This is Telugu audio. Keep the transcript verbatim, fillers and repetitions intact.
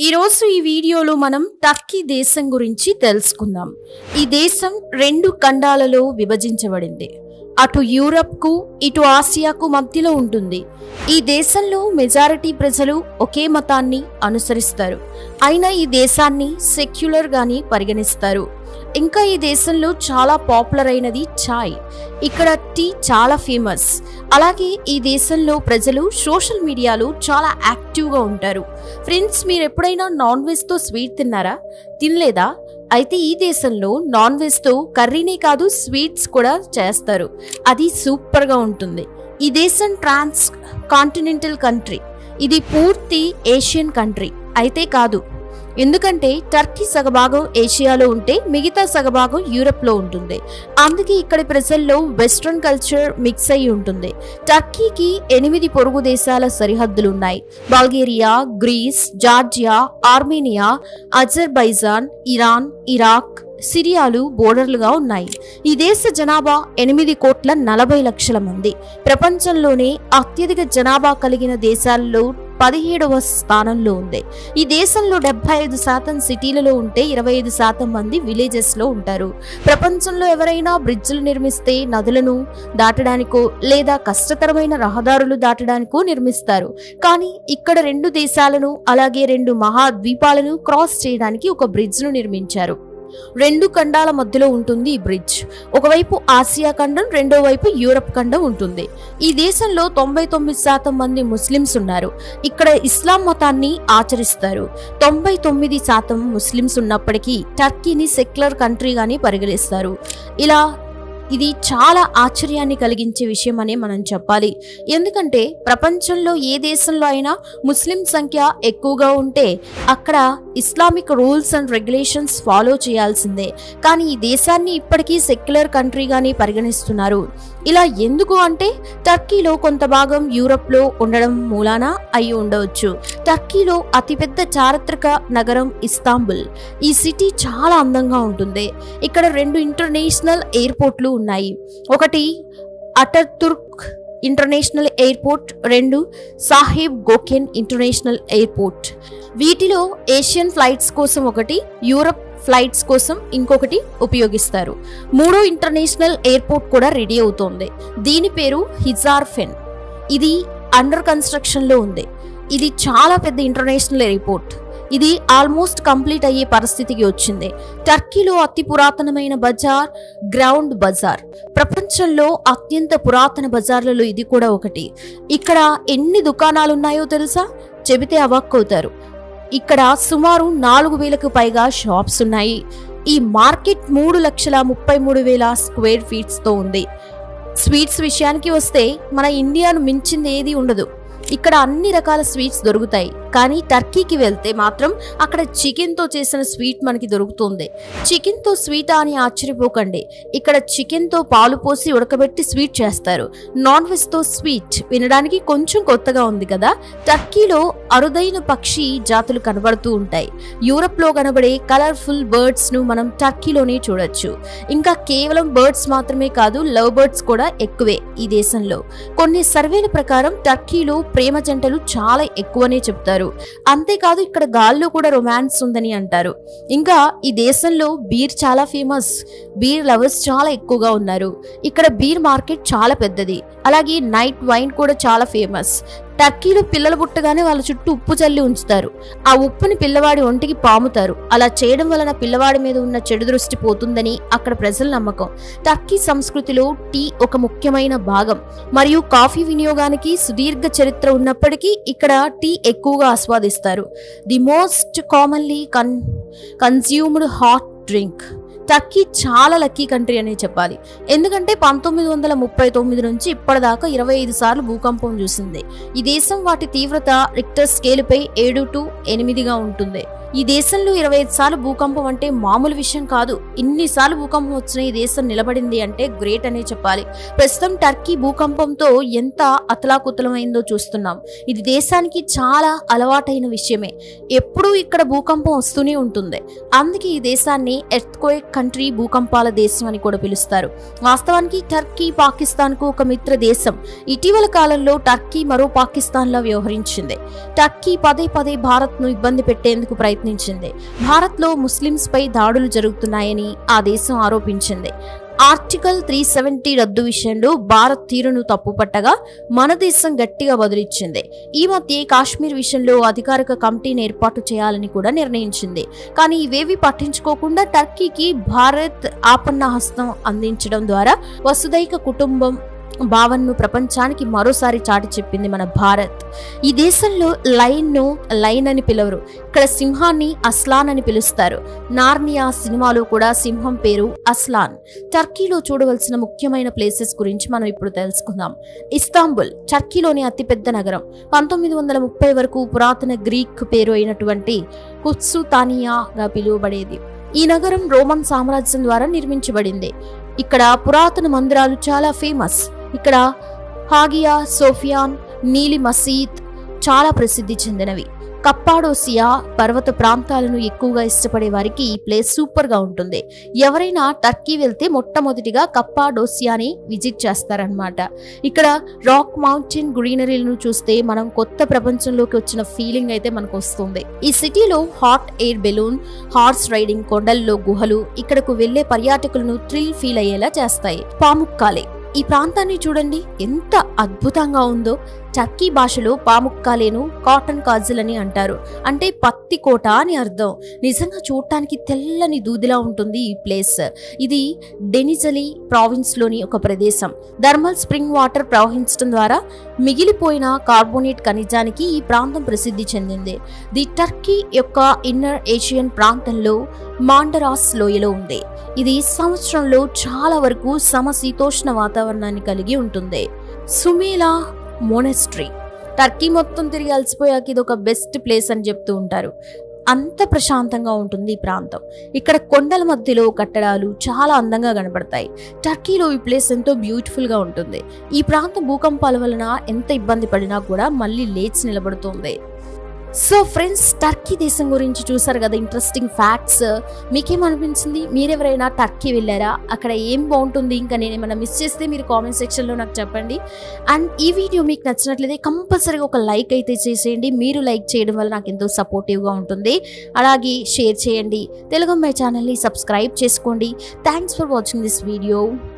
ఈరోజు ఈ వీడియోలో మనం టర్కీ దేశం గురించి తెలుసుకుందాం. ఈ దేశం రెండు ఖండాలలో విభజించబడింది. అటు యూరప్కు ఇటు ఆసియాకు మధ్యలో ఉంటుంది. ఈ దేశంలో మెజారిటీ ప్రజలు ఒకే మతాన్ని అనుసరిస్తారు. అయినా ఈ దేశాన్ని సెక్యులర్ గాని పరిగణిస్తారు. ఇంకా ఈ దేశంలో చాలా పాపులర్ అయినది చాయ్. ఇక్కడ టీ చాలా ఫేమస్. అలాగే ఈ దేశంలో ప్రజలు సోషల్ మీడియాలో చాలా యాక్టివ్గా ఉంటారు. ఫ్రెండ్స్, మీరు ఎప్పుడైనా నాన్ వెజ్తో స్వీట్ తిన్నారా? తినలేదా? అయితే ఈ దేశంలో నాన్ వెజ్తో కర్రీనే కాదు స్వీట్స్ కూడా చేస్తారు. అది సూపర్గా ఉంటుంది. ఈ దేశం ట్రాన్స్ కాంటినెంటల్ కంట్రీ. ఇది పూర్తి ఏషియన్ కంట్రీ అయితే కాదు. ఎందుకంటే టర్కీ సగభాగం ఏషియాలో ఉంటే మిగతా సగభాగం యూరప్లో ఉంటుంది. అందుకే ఇక్కడి ప్రజల్లో వెస్ట్రన్ కల్చర్ మిక్స్ అయి ఉంటుంది. టర్కీకి ఎనిమిది పొరుగు దేశాల సరిహద్దులు ఉన్నాయి. Bulgaria, Greece, Georgia, Armenia, Azerbaijan, Iran, Iraq, సిరియాలు బోర్డర్లుగా ఉన్నాయి. ఈ దేశ జనాభా ఎనిమిది కోట్ల నలభై లక్షల మంది. ప్రపంచంలోనే అత్యధిక జనాభా కలిగిన దేశాల్లో పదిహేడవ స్థానంలో ఉంది. ఈ దేశంలో డెబ్బై ఐదు శాతం సిటీలలో ఉంటే ఇరవై ఐదు శాతం మంది విలేజెస్ లో ఉంటారు. ప్రపంచంలో ఎవరైనా బ్రిడ్జ్లు నిర్మిస్తే నదులను దాటడానికో లేదా కష్టతరమైన రహదారులు దాటడానికో నిర్మిస్తారు. కానీ ఇక్కడ రెండు దేశాలను అలాగే రెండు మహాద్వీపాలను క్రాస్ చేయడానికి ఒక బ్రిడ్జ్ ను నిర్మించారు. రెండు ఖండాల మధ్యలో ఉంటుంది ఈ బ్రిడ్జ్. ఒకవైపు ఆసియా ఖండం, రెండో వైపు యూరప్ ఖండం ఉంటుంది. ఈ దేశంలో తొంభై తొమ్మిది శాతం మంది ముస్లిమ్స్ ఉన్నారు. ఇక్కడ ఇస్లాం మతాన్ని ఆచరిస్తారు. తొంభై తొమ్మిది శాతం ముస్లిమ్స్ ఉన్నప్పటికీ టర్కీని సెక్యులర్ కంట్రీగాని పరిగణిస్తారు. ఇలా ఇది చాలా ఆశ్చర్యాన్ని కలిగించే విషయం అనే మనం చెప్పాలి. ఎందుకంటే ప్రపంచంలో ఏ దేశంలో అయినా ముస్లిం సంఖ్య ఎక్కువగా ఉంటే అక్కడ Islamic rules and regulations follow చేయాల్సిందే. కానీ ఈ దేశాన్ని ఇప్పటికీ సెక్యులర్ కంట్రీగానే పరిగణిస్తున్నారు. ఇలా ఎందుకు అంటే టర్కీలో కొంత భాగం యూరప్లో ఉండడం మూలాన అయి ఉండవచ్చు. టర్కీలో అతిపెద్ద చారిత్రక నగరం ఇస్తాంబుల్. ఈ సిటీ చాలా అందంగా ఉంటుంది. ఇక్కడ రెండు ఇంటర్నేషనల్ ఎయిర్పోర్ట్లు ఉన్నాయి. ఒకటి అటర్తుర్క్ ఇంటర్నేషనల్ ఎయిర్పోర్ట్, రెండు సాహిబ్ గోకెన్ ఇంటర్నేషనల్ ఎయిర్పోర్ట్. వీటిలో ఏషియన్ ఫ్లైట్స్ కోసం ఒకటి, యూరప్ ఫ్లైట్స్ కోసం ఇంకొకటి ఉపయోగిస్తారు. మూడో ఇంటర్నేషనల్ ఎయిర్పోర్ట్ కూడా రెడీ అవుతోంది. దీని పేరు హిజార్ఫెన్. ఇది అండర్ కన్స్ట్రక్షన్ లో ఉంది. ఇది చాలా పెద్ద ఇంటర్నేషనల్ ఎయిర్పోర్ట్. ఇది ఆల్మోస్ట్ కంప్లీట్ అయ్యే పరిస్థితికి వచ్చింది. టర్కీలో అతి పురాతనమైన బజార్ గ్రౌండ్ బజార్. ప్రపంచంలో అత్యంత పురాతన బజార్లలో ఇది కూడా ఒకటి. ఇక్కడ ఎన్ని దుకాణాలు ఉన్నాయో తెలుసా? చెబితే అవాక్కవుతారు. ఇక్కడ సుమారు నాలుగు వేలకు పైగా షాప్స్ ఉన్నాయి. ఈ మార్కెట్ మూడు లక్షల ముప్పై మూడు వేల స్క్వేర్ ఫీట్స్ తో ఉంది. స్వీట్స్ విషయానికి వస్తే మన ఇండియాను మించింది ఏది ఉండదు. ఇక్కడ అన్ని రకాల స్వీట్స్ దొరుకుతాయి. కానీ టర్కీకి వెళ్తే మాత్రం అక్కడ చికెన్తో చేసిన స్వీట్ మనకి దొరుకుతుంది. చికెన్తో స్వీట్ అని ఆశ్చర్యపోకండి. ఇక్కడ చికెన్తో పాలు పోసి ఉడకబెట్టి స్వీట్ చేస్తారు. నాన్ వెజ్తో స్వీట్ వినడానికి కొంచెం కొత్తగా ఉంది కదా. టర్కీలో అరుదైన పక్షి జాతులు కనబడుతూ ఉంటాయి. యూరప్లో కనబడే కలర్ఫుల్ బర్డ్స్ ను మనం టర్కీలోనే చూడొచ్చు. ఇంకా కేవలం బర్డ్స్ మాత్రమే కాదు, లవ్ బర్డ్స్ కూడా ఎక్కువే ఈ దేశంలో. కొన్ని సర్వేల ప్రకారం టర్కీలో ప్రేమ జంటలు చాలా ఎక్కువనే చెప్తారు. అంతేకాదు ఇక్కడ గాల్లో కూడా రొమాన్స్ ఉందని అంటారు. ఇంకా ఈ దేశంలో బీర్ చాలా ఫేమస్. బీర్ లవర్స్ చాలా ఎక్కువగా ఉన్నారు. ఇక్కడ బీర్ మార్కెట్ చాలా పెద్దది. అలాగే నైట్ వైన్ కూడా చాలా ఫేమస్. టర్కీలో పిల్లలు పుట్టగానే వాళ్ళ చుట్టూ ఉప్పు చల్లి ఉంచుతారు. ఆ ఉప్పుని పిల్లవాడి ఒంటికి పాముతారు. అలా చేయడం వలన పిల్లవాడి మీద ఉన్న చెడు దృష్టి పోతుందని అక్కడ ప్రజల నమ్మకం. టర్కీ సంస్కృతిలో టీ ఒక ముఖ్యమైన భాగం. మరియు కాఫీ వినియోగానికి సుదీర్ఘ చరిత్ర ఉన్నప్పటికీ ఇక్కడ టీ ఎక్కువగా ఆస్వాదిస్తారు. The most commonly con consumed hot drink. Turkey చాలా లక్కీ కంట్రీ అనే చెప్పాలి. ఎందుకంటే పంతొమ్మిది వందల ముప్పై తొమ్మిది నుంచి ఇప్పటిదాకా ఇరవై ఐదు సార్లు భూకంపం చూసింది. ఈ దేశం వాటి తీవ్రత రిక్టర్ స్కేలుపై ఏడు టు ఎనిమిదిగా ఉంటుంది. ఈ దేశంలో ఇరవై ఐదు సార్లు భూకంపం అంటే మామూలు విషయం కాదు. ఇన్నిసార్లు భూకంపం వచ్చిన ఈ దేశం నిలబడింది అంటే గ్రేట్ అనే చెప్పాలి. ప్రస్తుతం టర్కీ భూకంపంతో ఎంత అతలాకుతలమైందో చూస్తున్నాం. ఇది దేశానికి చాలా అలవాటైన విషయమే. ఎప్పుడూ ఇక్కడ భూకంపం వస్తూనే ఉంటుంది. అందుకే ఈ దేశాన్ని ఎర్త్క్వేక్ కంట్రీ, భూకంపాల దేశం అని కూడా పిలుస్తారు. వాస్తవానికి టర్కీ పాకిస్తాన్ కు ఒక మిత్ర దేశం. ఇటీవల కాలంలో టర్కీ మరో పాకిస్తాన్ లా వ్యవహరించింది. టర్కీ పదే పదే భారత్ ను ఇబ్బంది పెట్టేందుకు ప్రయత్నించింది. భారత్ లో ముస్లింస్ పై దాడులు జరుగుతున్నాయని ఆ దేశం ఆరోపించింది. ఆర్టికల్ త్రీ సెవెంటీ రద్దు విషయంలో భారత్ తీరును తప్పుపట్టగా మన దేశం గట్టిగా బదులిచ్చింది. ఈ మధ్య కాశ్మీర్ విషయంలో అధికారిక కమిటీని ఏర్పాటు చేయాలని కూడా నిర్ణయించింది. కానీ ఇవేవి పట్టించుకోకుండా టర్కీకి భారత్ ఆపన్న హస్తం అందించడం ద్వారా వసుదైక కుటుంబం భావనను ప్రపంచానికి మరోసారి చాటి చెప్పింది మన భారత్. ఈ దేశంలో లైన్ ను లైన్ అని పిలవరు. ఇక్కడ సింహాన్ని అస్లాన్ అని పిలుస్తారు. నార్నియా సినిమాలో కూడా సింహం పేరు అస్లాన్. టర్కీలో చూడవలసిన ముఖ్యమైన ప్లేసెస్ గురించి మనం ఇప్పుడు తెలుసుకుందాం. ఇస్తాంబుల్ టర్కీలోని అతిపెద్ద నగరం. పంతొమ్మిది వందల ముప్పై వరకు పురాతన గ్రీక్ పేరు అయినటువంటి కుత్సుతానియాగా పిలువబడేది. ఈ నగరం రోమన్ సామ్రాజ్యం ద్వారా నిర్మించబడింది. ఇక్కడ పురాతన మందిరాలు చాలా ఫేమస్. ఇక్కడ హాగియా సోఫియాన్, నీలి మసీద్ చాలా ప్రసిద్ధి చెందినవి. కప్పాడోసియా పర్వత ప్రాంతాలను ఎక్కువగా ఇష్టపడే వారికి ఈ ప్లేస్ సూపర్ గా ఉంటుంది. ఎవరైనా టర్కీ వెళ్తే మొట్టమొదటిగా కప్పాడోసియాని విజిట్ చేస్తారనమాట. ఇక్కడ రాక్ మౌంటైన్ గ్రీనరీలను చూస్తే మనం కొత్త ప్రపంచంలోకి వచ్చిన ఫీలింగ్ అయితే మనకు వస్తుంది. ఈ సిటీలో hot air balloon, horse riding, కొండల్లో గుహలు ఇక్కడకు వెళ్లే పర్యాటకులను థ్రిల్ ఫీల్ అయ్యేలా చేస్తాయి. పాముక్కాలే ఈ ప్రాంతాన్ని చూడండి ఎంత అద్భుతంగా ఉందో. టర్కీ భాషలో పాముక్కాలేను కాటన్ కాజల్ అని అంటారు. అంటే పత్తి కోట అని అర్థం. నిజంగా చూడటానికి తెల్లని దూదిలా ఉంటుంది ఈ ప్లేస్. ఇది డెనిజలి ప్రావిన్స్ లోని ఒక ప్రదేశం. థర్మల్ స్ప్రింగ్ వాటర్ ప్రవహించడం ద్వారా మిగిలిపోయిన కార్బోనేట్ ఖనిజానికి ఈ ప్రాంతం ప్రసిద్ధి చెందింది. ది టర్కీ యొక్క ఇన్నర్ ఏషియన్ ప్రాంతంలో మాండరాస్ లోయలో ఉంది. ఇది సంవత్సరంలో చాలా వరకు సమశీతోష్ణ వాతావరణాన్ని కలిగి ఉంటుంది. సుమేలా మోనెస్ట్రీ టర్కీ మొత్తం తిరిగి అలసిపోయాక ఇది ఒక బెస్ట్ ప్లేస్ అని చెప్తూ ఉంటారు. అంత ప్రశాంతంగా ఉంటుంది ఈ ప్రాంతం. ఇక్కడ కొండల మధ్యలో కట్టడాలు చాలా అందంగా కనబడతాయి. టర్కీలో ఈ ప్లేస్ ఎంతో బ్యూటిఫుల్ గా ఉంటుంది. ఈ ప్రాంతం భూకంపాల వలన ఎంత ఇబ్బంది పడినా కూడా మళ్ళీ లేచి నిలబడుతుంది. సో ఫ్రెండ్స్, టర్కీ దేశం గురించి చూసారు కదా ఇంట్రెస్టింగ్ ఫ్యాక్ట్స్. మీకేమనిపించింది? మీరెవరైనా టర్కీ వెళ్ళారా? అక్కడ ఏం బాగుంటుంది? ఇంకా నేను ఏమైనా మిస్ చేస్తే మీరు కామెంట్ సెక్షన్లో నాకు చెప్పండి. అండ్ ఈ వీడియో మీకు నచ్చినట్లయితే కంపల్సరీగా ఒక లైక్ అయితే చేసేయండి. మీరు లైక్ చేయడం వల్ల నాకు ఎంతో సపోర్టివ్గా ఉంటుంది. అలాగే షేర్ చేయండి. తెలుగు అమ్మాయి ఛానల్ని సబ్స్క్రైబ్ చేసుకోండి. Thanks for watching this video.